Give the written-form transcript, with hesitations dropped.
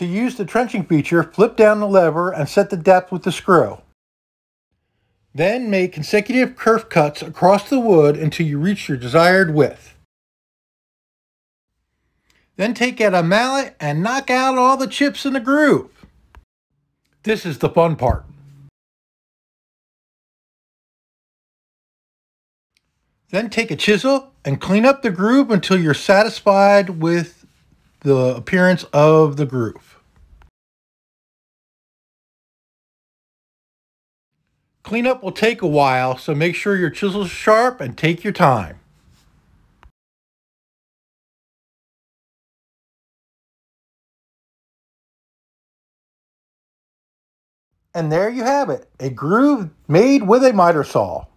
To use the trenching feature, flip down the lever and set the depth with the screw. Then make consecutive kerf cuts across the wood until you reach your desired width. Then take out a mallet and knock out all the chips in the groove. This is the fun part. Then take a chisel and clean up the groove until you're satisfied with the appearance of the groove. Cleanup will take a while, so make sure your chisel's sharp and take your time. And there you have it, a groove made with a miter saw.